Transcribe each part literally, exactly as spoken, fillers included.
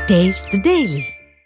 Taste the Daily.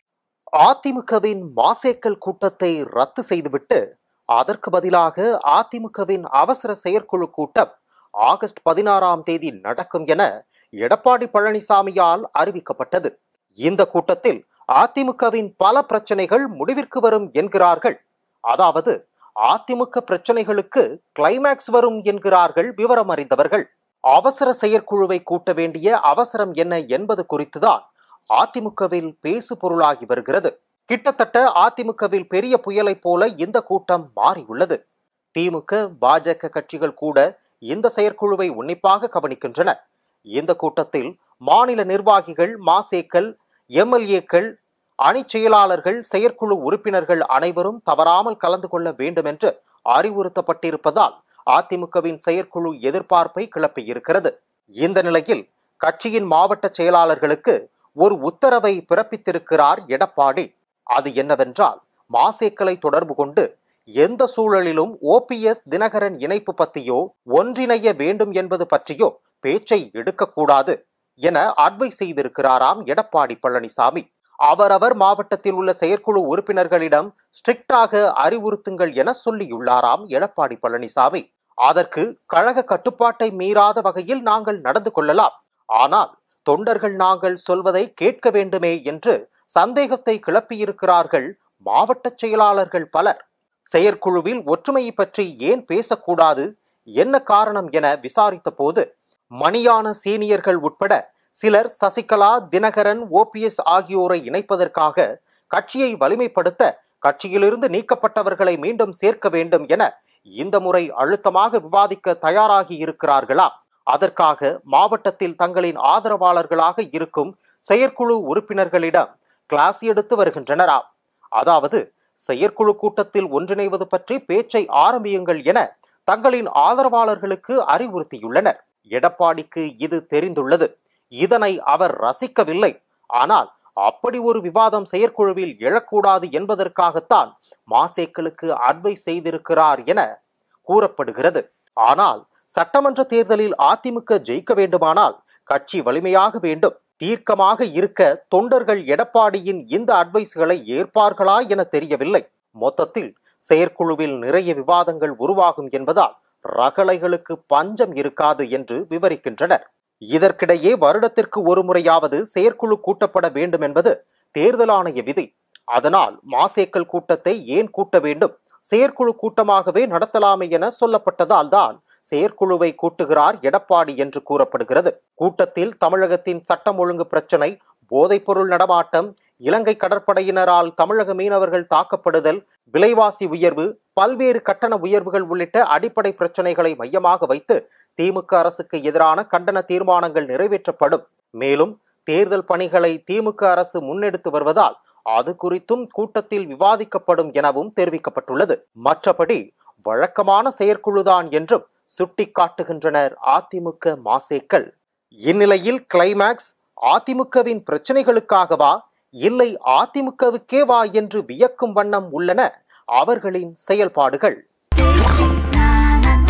அதிமுகவின் மாசேக்கல் கூட்டத்தை ரத்து செய்துவிட்டு அதற்கு பதிலாக அதிமுகவின் அவசர செயற்குழு கூட்டம் ஆகஸ்ட் பதினாறாம் தேதி நடக்கும் என எடப்பாடி பழனிசாமியால் அறிவிக்கப்பட்டது. இந்த கூட்டத்தில் அதிமுகவின் பல பிரச்சனைகள் முடிவிற்கு வரும் என்கிறார்கள். அதாவது அதிமுக பிரச்சனைகளுக்கு கிளைமேக்ஸ் வரும் என்கிறார்கள் விவரம் அறிந்தவர்கள். அவசர செயற்குழுவை கூட்ட வேண்டிய அவசரம் என்ன என்பது குறித்துதான் அதிமுகவில் பேசு பொருளாகி வருகிறது. கிட்டத்தட்ட அதிமுகவில் பெரிய புயலை போல இந்த கூட்டம் மாறியுள்ளது. திமுக, பாஜக கட்சிகள் கூட இந்த செயற்குழுவை உன்னிப்பாக கவனிக்கின்றன. இந்த கூட்டத்தில் மாநில நிர்வாகிகள், மாசேக்கள், எம்எல்ஏக்கள், அணி செயலாளர்கள், செயற்குழு உறுப்பினர்கள் அனைவரும் தவறாமல் கலந்து கொள்ள வேண்டும் என்று அறிவுறுத்தப்பட்டிருப்பதால் அதிமுகவின் செயற்குழு எதிர்பார்ப்பை கிளப்பியிருக்கிறது. இந்த நிலையில் கட்சியின் மாவட்ட செயலாளர்களுக்கு ஒரு உத்தரவை பிறப்பித்திருக்கிறார் எடப்பாடி. அது என்னவென்றால், மாசேக்களை தொடர்பு கொண்டு எந்த சூழலிலும் ஓபிஎஸ் தினகரன் இணைப்பு பற்றியோ ஒன்றிணைய வேண்டும் என்பது பற்றியோ பேச்சை எடுக்கக்கூடாது என அட்வைஸ் செய்திருக்கிறாராம் எடப்பாடி பழனிசாமி. அவரவர் மாவட்டத்தில் உள்ள செயற்குழு உறுப்பினர்களிடம் ஸ்ட்ரிக்டாக அறிவுறுத்துங்கள் என சொல்லியுள்ளாராம் எடப்பாடி பழனிசாமி. அதற்கு கழக கட்டுப்பாட்டை மீறாத வகையில் நாங்கள் நடந்து கொள்ளலாம், ஆனால் தொண்டர்கள் நாங்கள் சொல்வதை கேட்க வேண்டுமே என்று சந்தேகத்தை கிளப்பியிருக்கிறார்கள் மாவட்ட செயலாளர்கள் பலர். செயற்குழுவில் ஒற்றுமையை பற்றி ஏன் பேசக்கூடாது, என்ன காரணம் என விசாரித்த போது மணியான சீனியர்கள் உட்பட சிலர் சசிகலா, தினகரன், ஓபிஎஸ் ஆகியோரை இணைப்பதற்காக கட்சியை வலிமைப்படுத்த கட்சியிலிருந்து நீக்கப்பட்டவர்களை மீண்டும் சேர்க்க வேண்டும் என இந்த முறை அழுத்தமாக விவாதிக்க தயாராகி இருக்கிறார்களாம். அதற்காக மாவட்டத்தில் தங்களின் ஆதரவாளர்களாக இருக்கும் செயற்குழு உறுப்பினர்களிடம் கிளாஸ் எடுத்து வருகின்றனராம். அதாவது செயற்குழு கூட்டத்தில் ஒன்றிணைவது பற்றி பேச்சை ஆரம்பியுங்கள் என தங்களின் ஆதரவாளர்களுக்கு அறிவுறுத்தியுள்ளனர். எடப்பாடிக்கு இது தெரிந்துள்ளது. இதனை அவர் ரசிக்கவில்லை. ஆனால் அப்படி ஒரு விவாதம் செயற்குழுவில் எழக்கூடாது என்பதற்காகத்தான் மாசேக்களுக்கு அட்வைஸ் செய்திருக்கிறார் என கூறப்படுகிறது. ஆனால் சட்டமன்ற தேர்தலில் அதிமுக ஜெயிக்க வேண்டுமானால் கட்சி வலிமையாக வேண்டும், தீர்க்கமாக இருக்க தொண்டர்கள் எடப்பாடியின் இந்த அட்வைஸ்களை ஏற்பார்களா என தெரியவில்லை. மொத்தத்தில் செயற்குழுவில் நிறைய விவாதங்கள் உருவாகும் என்பதால் ரகளைகளுக்கு பஞ்சம் இருக்காது என்று விவரிக்கின்றனர். இதற்கிடையே வருடத்திற்கு ஒரு முறையாவது செயற்குழு கூட்டப்பட வேண்டும் என்பது தேர்தல் ஆணைய விதி. அதனால் மாசேக்கள் கூட்டத்தை ஏன் கூட்ட வேண்டும், செயற்குழு கூட்டமாகவே நடத்தலாமே என சொல்லப்பட்டதால் தான் செயற்குழுவை கூட்டுகிறார் எடப்பாடி என்று கூறப்படுகிறது. கூட்டத்தில் தமிழகத்தின் சட்டம் ஒழுங்கு பிரச்சனை, போதைப்பொருள் நடமாட்டம், இலங்கை கடற்படையினரால் தமிழக மீனவர்கள் தாக்கப்படுதல், விலைவாசி உயர்வு, பல்வேறு கட்டண உயர்வுகள் உள்ளிட்ட அடிப்படை பிரச்சனைகளை மையமாக வைத்து திமுக அரசுக்கு எதிரான கண்டன தீர்மானங்கள் நிறைவேற்றப்படும். மேலும் தேர்தல் பணிகளை திமுக அரசு முன்னெடுத்து வருவதால் அது குறித்தும் கூட்டத்தில் விவாதிக்கப்படும் எனவும் தெரிவிக்கப்பட்டுள்ளது. மற்றபடி வழக்கமான செயற்குழுதான் என்றும் சுட்டிக்காட்டுகின்றனர் அதிமுக மாசேக்கள். இந்நிலையில் கிளைமேக்ஸ் அதிமுகவின் பிரச்சனைகளுக்காகவா இல்லை அதிமுகவுக்கேவா என்று வியக்கும் வண்ணம் உள்ளன அவர்களின் செயல்பாடுகள்.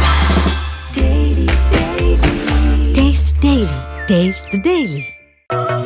Taste the Daily. Taste the Daily.